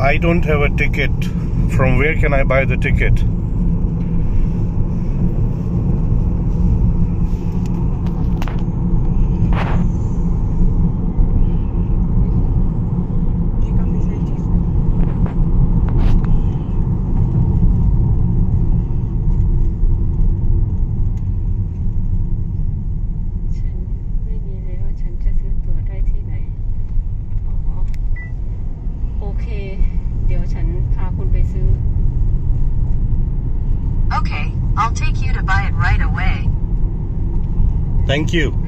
I don't have a ticket. From where can I buy the ticket? Okay, I'll take you to buy it right away. Thank you.